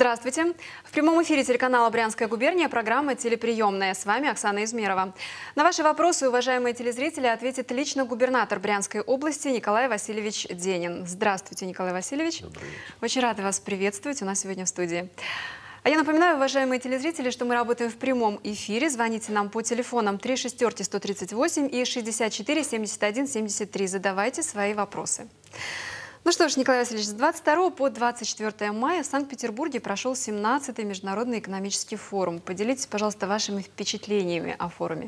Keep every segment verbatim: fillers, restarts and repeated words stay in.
Здравствуйте. В прямом эфире телеканала «Брянская губерния» программа «Телеприемная». С вами Оксана Измерова. На ваши вопросы, уважаемые телезрители, ответит лично губернатор Брянской области Николай Васильевич Денин. Здравствуйте, Николай Васильевич. Добрый вечер. Очень рада вас приветствовать у нас сегодня в студии. А я напоминаю, уважаемые телезрители, что мы работаем в прямом эфире. Звоните нам по телефонам три шестерки сто тридцать восемь и шестьдесят четыре семьдесят один семьдесят три. Задавайте свои вопросы. Ну что ж, Николай Васильевич, с двадцать второго по двадцать четвёртое мая в Санкт-Петербурге прошел семнадцатый Международный экономический форум. Поделитесь, пожалуйста, вашими впечатлениями о форуме.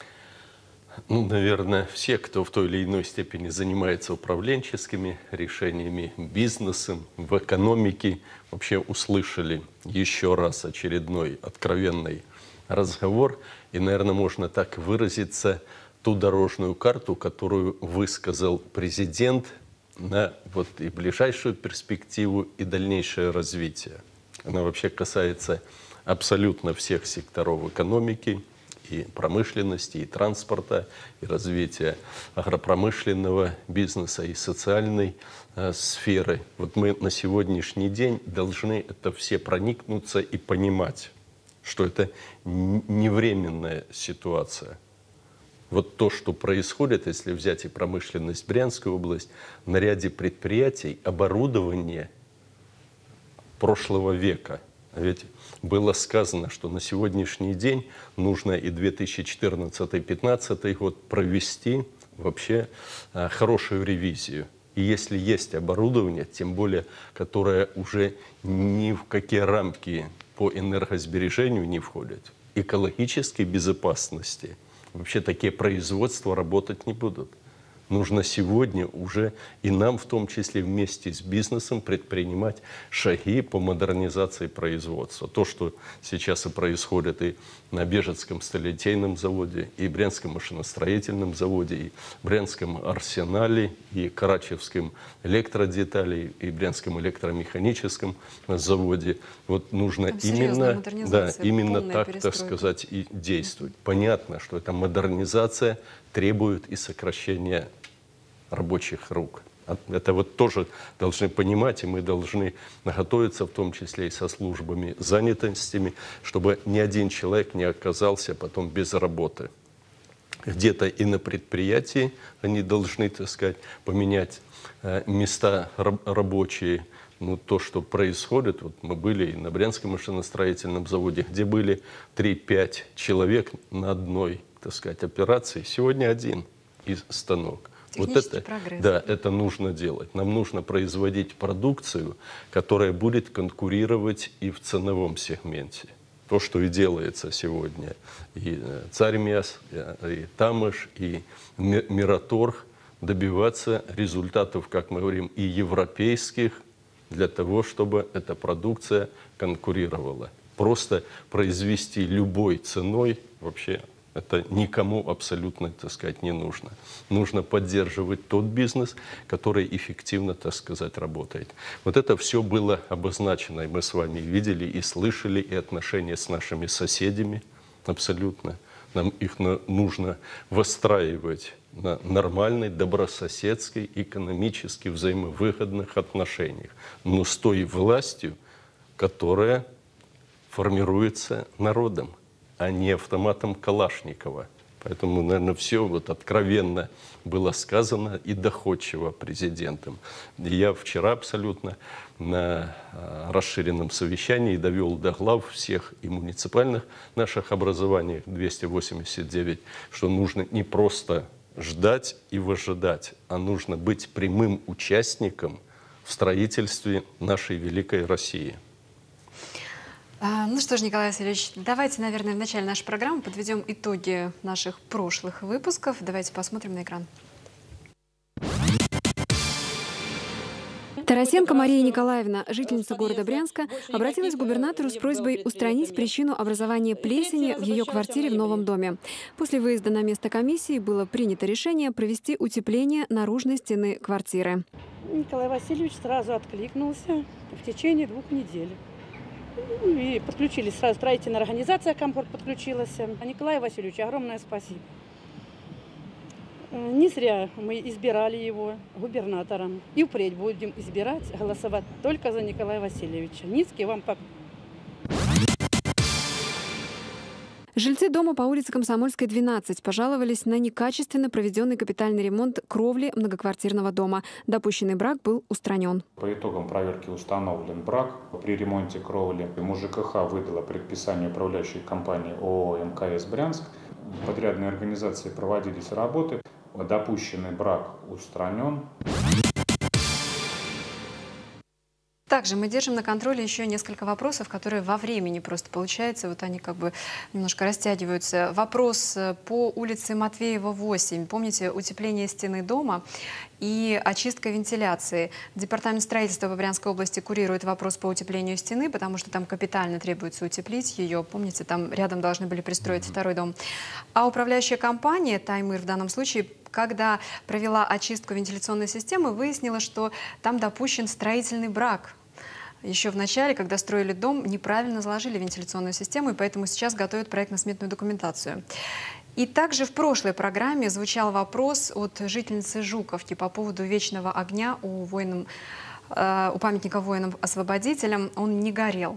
Ну, наверное, все, кто в той или иной степени занимается управленческими решениями, бизнесом, в экономике, вообще услышали еще раз очередной откровенный разговор. И, наверное, можно так выразиться, ту дорожную карту, которую высказал президент на вот и ближайшую перспективу, и дальнейшее развитие. Она вообще касается абсолютно всех секторов экономики, и промышленности, и транспорта, и развития агропромышленного бизнеса, и социальной э, сферы. Вот мы на сегодняшний день должны это все проникнуться и понимать, что это не временная ситуация. Вот то, что происходит, если взять и промышленность Брянской области, на ряде предприятий оборудование прошлого века. Ведь было сказано, что на сегодняшний день нужно и две тысячи четырнадцатый — две тысячи пятнадцатый год провести вообще а, хорошую ревизию. И если есть оборудование, тем более, которое уже ни в какие рамки по энергосбережению не входит, экологической безопасности, вообще такие производства работать не будут. Нужно сегодня уже и нам, в том числе вместе с бизнесом, предпринимать шаги по модернизации производства. То, что сейчас и происходит и на Бежецком сталелитейном заводе, и Брянском машиностроительном заводе, и Брянском арсенале, и Карачевском электродеталей, и Брянском электромеханическом заводе. Вот нужно именно, да, именно так, так сказать, и действовать. Понятно, что эта модернизация требует и сокращения рабочих рук. Это вот тоже должны понимать, и мы должны готовиться, в том числе и со службами занятостями, чтобы ни один человек не оказался потом без работы. Где-то и на предприятии они должны, так сказать, поменять места рабочие. Ну, то, что происходит, вот мы были и на Брянском машиностроительном заводе, где были три-пять человек на одной, так сказать, операции, сегодня один из станок. Вот это, прогресс. Да, это нужно делать. Нам нужно производить продукцию, которая будет конкурировать и в ценовом сегменте. То, что и делается сегодня. И Царьмяс, и Тамыш, и Мираторг добиваться результатов, как мы говорим, и европейских, для того, чтобы эта продукция конкурировала. Просто произвести любой ценой вообще это никому абсолютно, так сказать, не нужно. Нужно поддерживать тот бизнес, который эффективно, так сказать, работает. Вот это все было обозначено, и мы с вами видели и слышали, и отношения с нашими соседями абсолютно. Нам их нужно выстраивать на нормальной, добрососедской, экономически взаимовыгодных отношениях, но с той властью, которая формируется народом, а не автоматом Калашникова. Поэтому, наверное, все вот откровенно было сказано и доходчиво президентом. И я вчера абсолютно на расширенном совещании довел до глав всех и муниципальных наших образований, двести восемьдесят девять, что нужно не просто ждать и выжидать, а нужно быть прямым участником в строительстве нашей великой России. Ну что ж, Николай Васильевич, давайте, наверное, в начале нашей программы подведем итоги наших прошлых выпусков. Давайте посмотрим на экран. Тарасенко Мария Николаевна, жительница города Брянска, обратилась к губернатору с просьбой устранить причину образования плесени в ее квартире в новом доме. После выезда на место комиссии было принято решение провести утепление наружной стены квартиры. Николай Васильевич сразу откликнулся в течение двух недель. И подключились сразу, строительная организация «Комфорт» подключилась. А Николаю Васильевичу огромное спасибо. Не зря мы избирали его губернатором. И впредь будем избирать, голосовать только за Николая Васильевича. Низкий вам Жильцы дома по улице Комсомольской, двенадцать пожаловались на некачественно проведенный капитальный ремонт кровли многоквартирного дома. Допущенный брак был устранен. По итогам проверки установлен брак. При ремонте кровли МУЖКХ выдала предписание управляющей компании ООО «МКС Брянск». Подрядные организации проводились работы. Допущенный брак устранен. Также мы держим на контроле еще несколько вопросов, которые во времени просто получается, вот они как бы немножко растягиваются. Вопрос по улице Матвеева, восемь. Помните, утепление стены дома и очистка вентиляции. Департамент строительства по Брянской области курирует вопрос по утеплению стены, потому что там капитально требуется утеплить ее. Помните, там рядом должны были пристроить mm-hmm. второй дом. А управляющая компания «Таймыр» в данном случае, когда провела очистку вентиляционной системы, выяснила, что там допущен строительный брак. Еще в начале, когда строили дом, неправильно заложили вентиляционную систему, и поэтому сейчас готовят проектно-сметную документацию. И также в прошлой программе звучал вопрос от жительницы Жуковки по поводу вечного огня у, воинам, э, у памятника воинам-освободителям. Он не горел.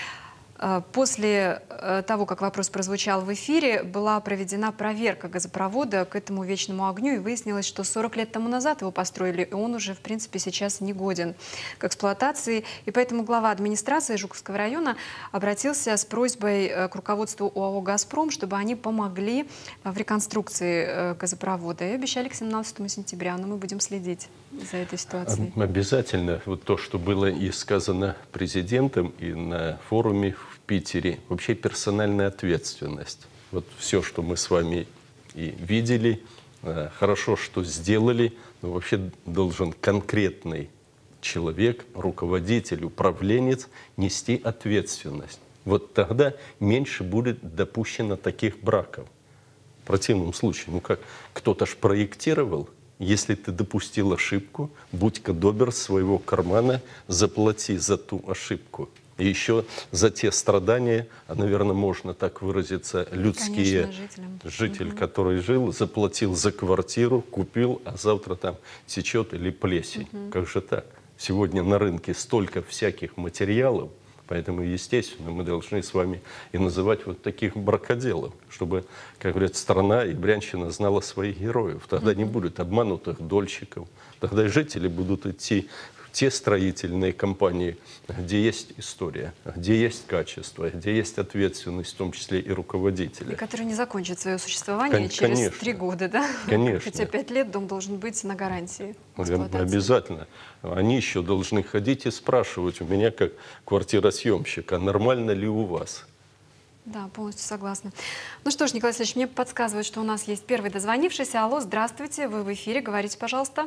После того, как вопрос прозвучал в эфире, была проведена проверка газопровода к этому вечному огню, и выяснилось, что сорок лет тому назад его построили, и он уже, в принципе, сейчас не годен к эксплуатации. И поэтому глава администрации Жуковского района обратился с просьбой к руководству ОАО «Газпром», чтобы они помогли в реконструкции газопровода. И обещали к семнадцатому сентября, но мы будем следить за этой ситуацией. Обязательно. Вот то, что было и сказано президентом, и на форуме в Питере, вообще персональная ответственность. Вот все, что мы с вами и видели, хорошо, что сделали, но вообще должен конкретный человек, руководитель, управленец нести ответственность. Вот тогда меньше будет допущено таких браков. В противном случае, ну как, кто-то ж проектировал. Если ты допустил ошибку, будь-ка добр, своего кармана заплати за ту ошибку. И еще за те страдания, а, наверное, можно так выразиться, людские. Конечно, житель, угу. который жил, заплатил за квартиру, купил, а завтра там течет или плесень. Угу. Как же так? Сегодня на рынке столько всяких материалов, поэтому, естественно, мы должны с вами и называть вот таких бракоделов, чтобы, как говорят, страна и Брянщина знала своих героев. Тогда mm-hmm. не будет обманутых дольщиков, тогда и жители будут идти в те строительные компании, где есть история, где есть качество, где есть ответственность, в том числе и руководителя. И которые не закончат свое существование Кон- через конечно. три года, да? Конечно. Хотя пять лет дом должен быть на гарантии эксплуатации. Обязательно. Они еще должны ходить и спрашивать у меня, как квартиросъемщика, нормально ли у вас. Да, полностью согласна. Ну что ж, Николай Васильевич, мне подсказывают, что у нас есть первый дозвонившийся. Алло, здравствуйте, вы в эфире, говорите, пожалуйста.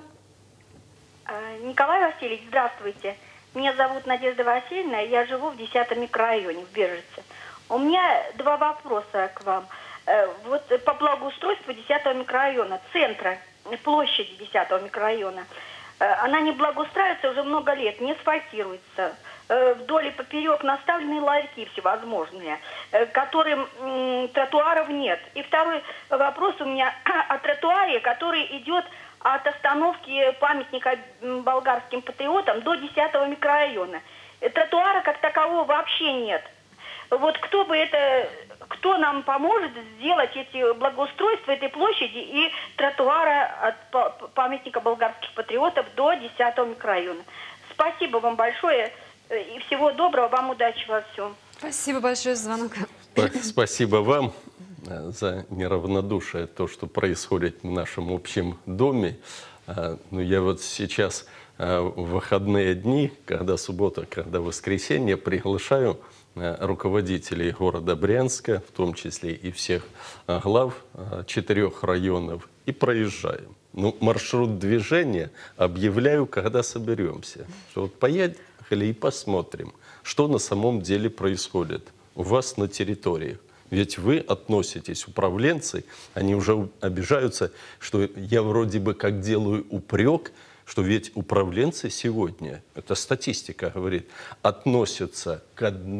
Николай Васильевич, здравствуйте. Меня зовут Надежда Васильевна, я живу в десятом микрорайоне, в Бежице. У меня два вопроса к вам. Вот по благоустройству десятого микрорайона, центра, площади десятого микрорайона. Она не благоустраивается уже много лет, не асфальтируется. Вдоль и поперек наставлены ларьки всевозможные, которым м, тротуаров нет. И второй вопрос у меня о тротуаре, который идет от остановки памятника болгарским патриотам до десятого микрорайона. Тротуара как такового вообще нет. Вот кто бы это, кто нам поможет сделать эти благоустройства этой площади и тротуара от памятника болгарских патриотов до десятого микрорайона. Спасибо вам большое и всего доброго, вам удачи во всем. Спасибо большое за звонок. Спасибо вам за неравнодушие, то, что происходит в нашем общем доме. Но я вот сейчас в выходные дни, когда суббота, когда воскресенье, приглашаю руководителей города Брянска, в том числе и всех глав четырех районов, и проезжаем. Ну, маршрут движения объявляю, когда соберемся. Что вот поехали и посмотрим, что на самом деле происходит у вас на территории. Ведь вы относитесь, управленцы, они уже обижаются, что я вроде бы как делаю упрек, что ведь управленцы сегодня, это статистика говорит, относятся, к,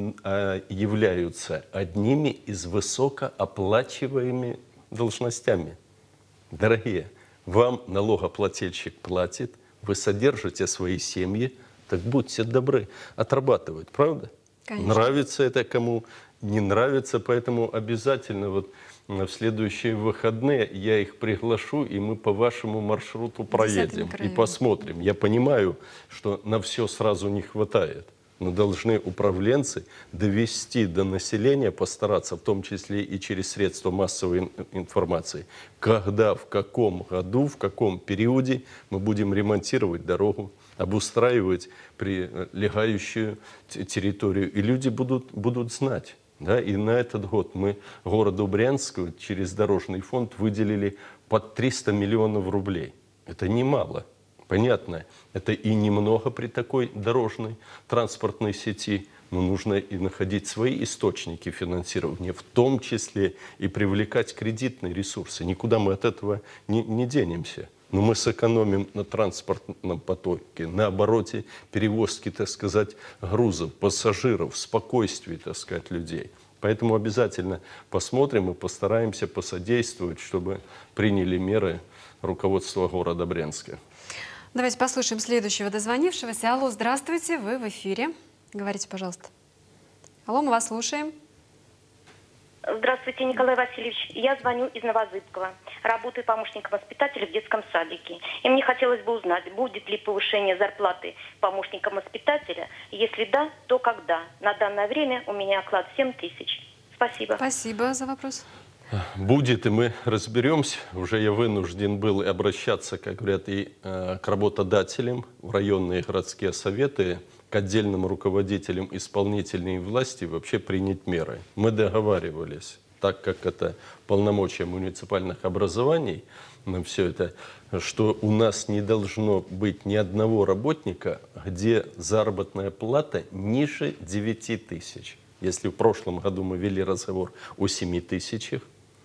являются одними из высокооплачиваемыми должностями. Дорогие, вам налогоплательщик платит, вы содержите свои семьи, так будьте добры отрабатывать, правда? Конечно. Нравится это кому, не нравится, поэтому обязательно вот в следующие выходные я их приглашу, и мы по вашему маршруту проедем и посмотрим. Я понимаю, что на все сразу не хватает, но должны управленцы довести до населения, постараться, в том числе и через средства массовой информации, когда, в каком году, в каком периоде мы будем ремонтировать дорогу, обустраивать прилегающую территорию, и люди будут, будут знать. Да, и на этот год мы городу Брянску через дорожный фонд выделили под триста миллионов рублей. Это немало. Понятно, это и немного при такой дорожной транспортной сети, но нужно и находить свои источники финансирования, в том числе и привлекать кредитные ресурсы. Никуда мы от этого не, не денемся. Но мы сэкономим на транспортном потоке, на обороте перевозки, так сказать, грузов, пассажиров, спокойствии, так сказать, людей. Поэтому обязательно посмотрим и постараемся посодействовать, чтобы приняли меры руководства города Брянска. Давайте послушаем следующего дозвонившегося. Алло, здравствуйте, вы в эфире. Говорите, пожалуйста. Алло, мы вас слушаем. Здравствуйте, Николай Васильевич. Я звоню из Новозыбкова. Работаю помощником воспитателя в детском садике. И мне хотелось бы узнать, будет ли повышение зарплаты помощникам воспитателя. Если да, то когда? На данное время у меня оклад семь тысяч. Спасибо. Спасибо за вопрос. Будет, и мы разберемся. Уже я вынужден был обращаться, как говорят, и э, к работодателям в районные городские советы, к отдельным руководителям исполнительной власти вообще принять меры. Мы договаривались, так как это полномочия муниципальных образований, на все это, что у нас не должно быть ни одного работника, где заработная плата ниже девяти тысяч. Если в прошлом году мы вели разговор о семи тысячах,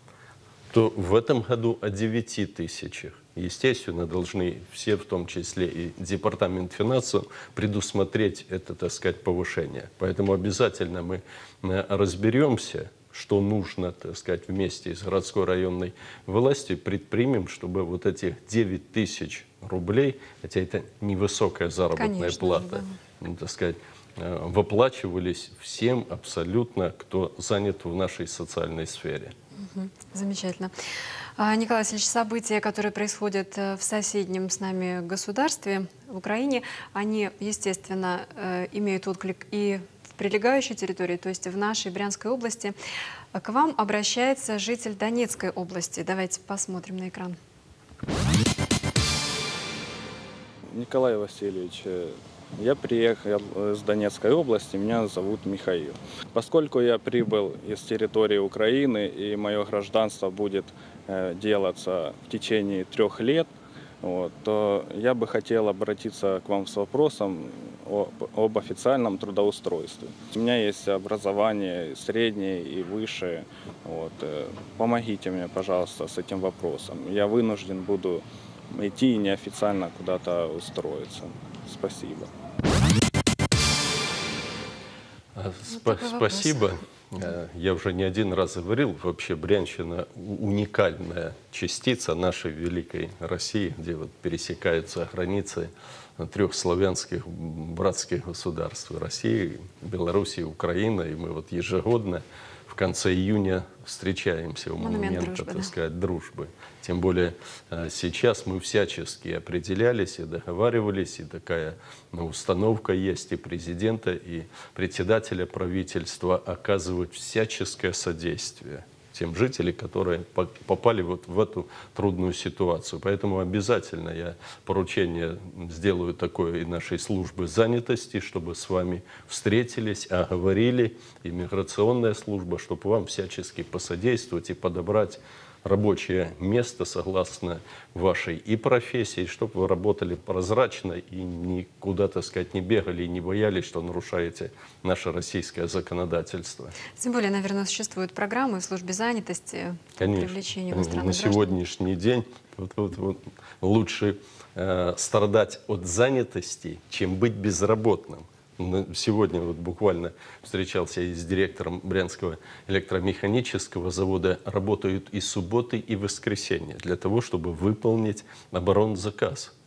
то в этом году о девяти тысячах. Естественно, должны все, в том числе и Департамент финансов, предусмотреть это, так сказать, повышение. Поэтому обязательно мы разберемся, что нужно, так сказать, вместе с городской районной властью предпримем, чтобы вот этих девять тысяч рублей, хотя это невысокая заработная Конечно, плата, да. ну, так сказать, выплачивались всем абсолютно, кто занят в нашей социальной сфере. Замечательно. Николай Васильевич, события, которые происходят в соседнем с нами государстве, в Украине, они, естественно, имеют отклик и в прилегающей территории, то есть в нашей Брянской области. К вам обращается житель Донецкой области. Давайте посмотрим на экран. Николай Васильевич, я приехал из Донецкой области, меня зовут Михаил. Поскольку я прибыл из территории Украины и мое гражданство будет э, делаться в течение трех лет, вот, то я бы хотел обратиться к вам с вопросом о, об официальном трудоустройстве. У меня есть образование среднее и высшее. Вот, э, помогите мне, пожалуйста, с этим вопросом. Я вынужден буду идти неофициально куда-то устроиться. Спасибо. Спа Спасибо. Я уже не один раз говорил, вообще Брянщина уникальная частица нашей великой России, где вот пересекаются границы трех славянских братских государств: России, Белоруссии, Украины. И мы вот ежегодно в конце июня встречаемся у монумента, дружбы, так да. сказать, дружбы. Тем более сейчас мы всячески определялись и договаривались, и такая ну, установка есть и президента, и председателя правительства оказывать всяческое содействие тем жителям, которые попали вот в эту трудную ситуацию. Поэтому обязательно я поручение сделаю такое и нашей службы занятости, чтобы с вами встретились, оговорили, и миграционная служба, чтобы вам всячески посодействовать и подобрать рабочее место согласно вашей и профессии, чтобы вы работали прозрачно и никуда, так сказать, не бегали и не боялись, что нарушаете наше российское законодательство. Тем более, наверное, существуют программы в службе занятости по привлечению иностранных на граждан. сегодняшний день вот, вот, вот, лучше э, страдать от занятости, чем быть безработным. Сегодня вот буквально встречался и с директором Брянского электромеханического завода. Работают и субботы, и воскресенья для того, чтобы выполнить оборонзаказ.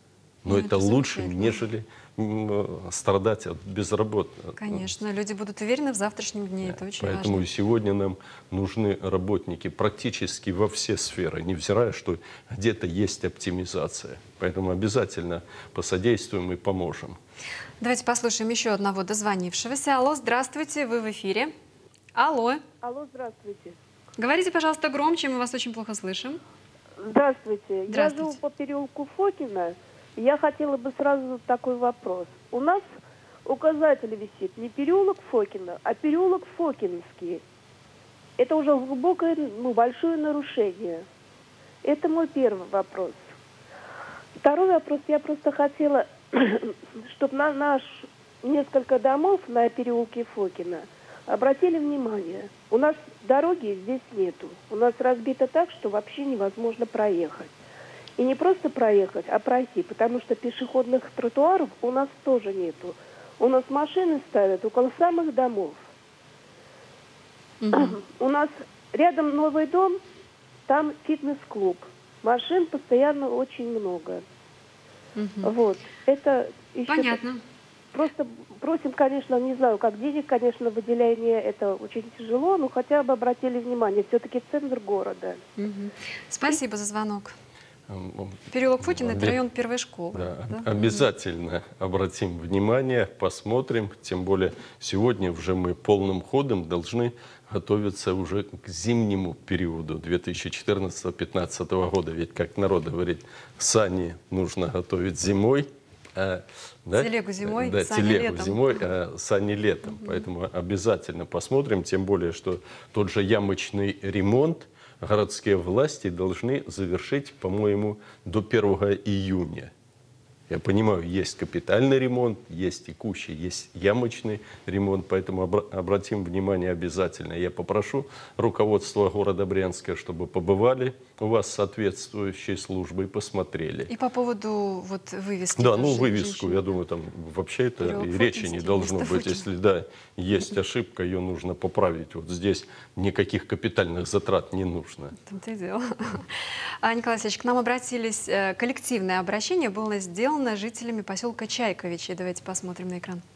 Но Ну, это это лучше, замечательно. нежели м, страдать от безработности. Конечно, люди будут уверены в завтрашнем дне, это очень Поэтому важно. и сегодня нам нужны работники практически во все сферы, невзирая, что где-то есть оптимизация. Поэтому обязательно посодействуем и поможем. Давайте послушаем еще одного дозвонившегося. Алло, здравствуйте, вы в эфире. Алло. Алло, здравствуйте. Говорите, пожалуйста, громче, мы вас очень плохо слышим. Здравствуйте. Здравствуйте. Я живу по переулку Фокина. Я хотела бы сразу такой вопрос. У нас указатель висит не переулок Фокина, а переулок Фокинский. Это уже глубокое, ну, большое нарушение. Это мой первый вопрос. Второй вопрос. Я просто хотела, чтобы на наш несколько домов на переулке Фокина обратили внимание. У нас дороги здесь нету. У нас разбито так, что вообще невозможно проехать. И не просто проехать, а пройти, потому что пешеходных тротуаров у нас тоже нету. У нас машины ставят около самых домов. Мгм. У нас рядом новый дом, там фитнес-клуб. Машин постоянно очень много. Мгм. Вот. Это еще Понятно. Просто просим, конечно, не знаю, как денег, конечно, выделение, это очень тяжело, но хотя бы обратили внимание, все-таки центр города. Мгм. Спасибо за звонок. М, Переулок Фокина – это Обе- район первой школы. Да, да? обязательно обратим внимание, посмотрим. Тем более сегодня уже мы полным ходом должны готовиться уже к зимнему периоду две тысячи четырнадцатого — две тысячи пятнадцатого года. Ведь, как народ говорит, сани нужно готовить зимой. А, да? Телегу зимой, да, сани телегу летом. зимой, а сани летом. Поэтому обязательно посмотрим. Тем более, что тот же ямочный ремонт городские власти должны завершить, по-моему, до первого июня. Я понимаю, есть капитальный ремонт, есть текущий, есть ямочный ремонт, поэтому обра- обратим внимание обязательно. Я попрошу руководство города Брянска, чтобы побывали у вас соответствующие службы и посмотрели. И по поводу вот вывески. Да, тоже ну жен- вывеску, женщины. я думаю, там вообще это Переулок и речи не Фокинский должно вместо быть. Фокина. Если, да, есть ошибка, ее нужно поправить. Вот здесь никаких капитальных затрат не нужно. В том-то и дело. А, Николай Алексеевич, к нам обратились, э, коллективное обращение было сделано жителями поселка Чайковичи. Давайте посмотрим на экран.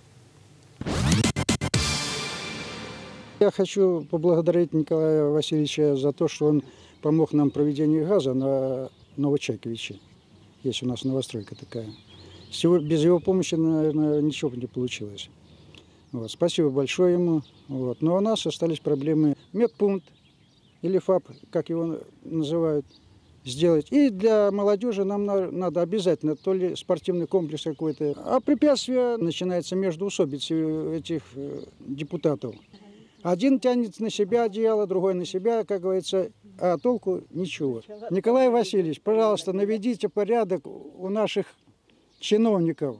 Я хочу поблагодарить Николая Васильевича за то, что он помог нам в проведении газа на Новочайковиче. Есть у нас новостройка такая. Всего- без его помощи, наверное, ничего бы не получилось. Вот. Спасибо большое ему. Вот. Но у нас остались проблемы. Медпункт или ФАП, как его называют, сделать. И для молодежи нам на- надо обязательно то ли спортивный комплекс какой-то. А препятствие начинается междоусобиц этих э, депутатов. Один тянет на себя одеяло, другой на себя, как говорится, а толку ничего. Николай Васильевич, пожалуйста, наведите порядок у наших чиновников.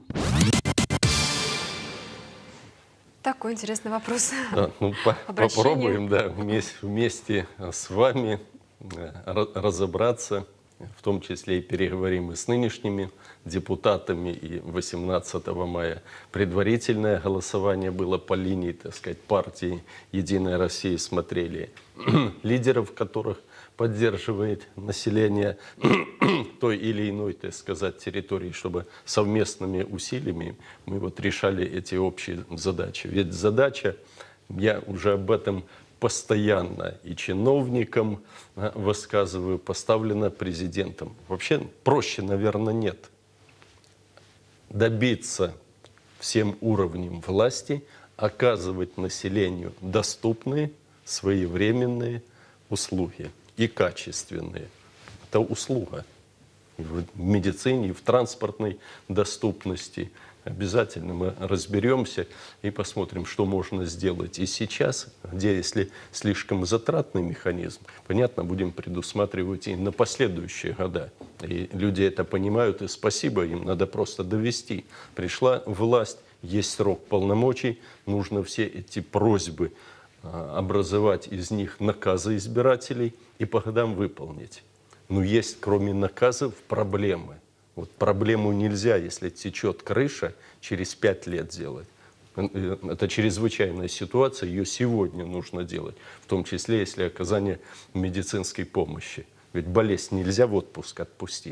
Такой интересный вопрос. Да, ну, по- Обращение. попробуем, да, вместе, вместе с вами э, ра- разобраться, в том числе и переговорим и с нынешними депутатами. И восемнадцатого мая предварительное голосование было по линии, так сказать, партии «Единая Россия». Смотрели лидеров, которых поддерживает население той или иной, так сказать, территории, чтобы совместными усилиями мы вот решали эти общие задачи. Ведь задача, я уже об этом постоянно и чиновникам а, высказываю, поставлена президентом. Вообще проще, наверное, нет. Добиться всем уровням власти, оказывать населению доступные, своевременные услуги и качественные. Это услуга и в медицине, и в транспортной доступности. Обязательно мы разберемся и посмотрим, что можно сделать и сейчас, где, если слишком затратный механизм, понятно, будем предусматривать и на последующие года. И люди это понимают, и спасибо им, надо просто довести. Пришла власть, есть срок полномочий, нужно все эти просьбы а, образовать из них наказы избирателей и по годам выполнить. Но есть, кроме наказов, проблемы. Вот проблему нельзя, если течет крыша, через пять лет делать. Это чрезвычайная ситуация, ее сегодня нужно делать, в том числе, если оказание медицинской помощи. Ведь болезнь нельзя в отпуск отпустить.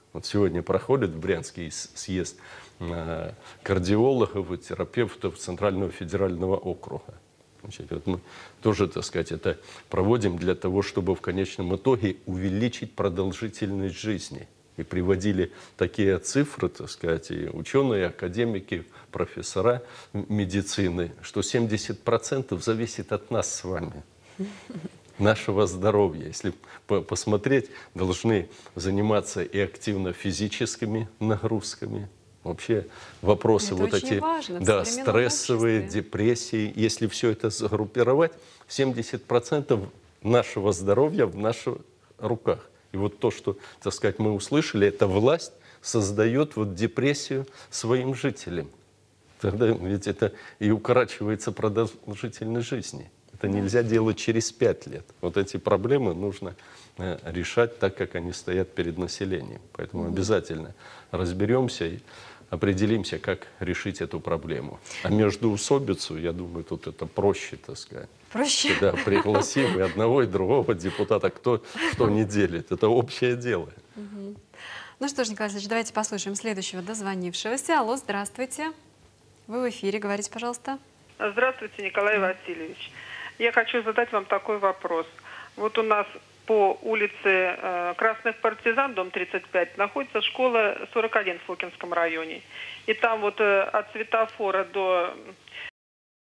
Вот сегодня проходит в Брянске съезд кардиологов и терапевтов Центрального федерального округа. Значит, вот мы тоже, так сказать, это проводим для того, чтобы в конечном итоге увеличить продолжительность жизни. И приводили такие цифры, так сказать, и ученые, и академики, профессора медицины, что семьдесят процентов зависит от нас с вами, нашего здоровья. Если посмотреть, должны заниматься и активно физическими нагрузками. Вообще вопросы это вот эти, важно, да, стрессовые, обществе. депрессии, если все это загруппировать, семьдесят процентов нашего здоровья в наших руках. И вот то, что, так сказать, мы услышали, это власть создает вот депрессию своим жителям. Тогда ведь это и укорачивается продолжительность жизни. Это нельзя делать через пять лет. Вот эти проблемы нужно э, решать так, как они стоят перед населением. Поэтому mm-hmm. обязательно разберемся и определимся, как решить эту проблему. А междоусобицу, я думаю, тут это проще, так сказать. Проще? Да, пригласим и одного, и другого депутата, кто что не делит. Это общее дело. Угу. Ну что ж, Николай Васильевич, давайте послушаем следующего дозвонившегося. Алло, здравствуйте. Вы в эфире, говорите, пожалуйста. Здравствуйте, Николай Васильевич. Я хочу задать вам такой вопрос. Вот у нас по улице э, Красных Партизан, дом тридцать пять, находится школа сорок один в Фокинском районе. И там вот э, от светофора до